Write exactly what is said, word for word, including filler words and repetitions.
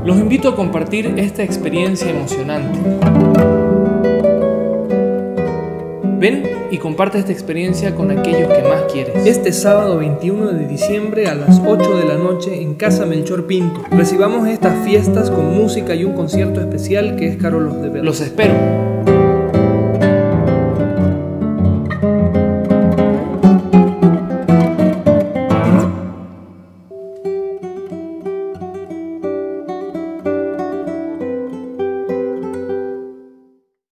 Los invito a compartir esta experiencia emocionante. Ven y comparte esta experiencia con aquellos que más quieres. Este sábado veintiuno de diciembre a las ocho de la noche en Casa Melchor Pinto. Recibamos estas fiestas con música y un concierto especial que es Carlos de Verdad. Los espero.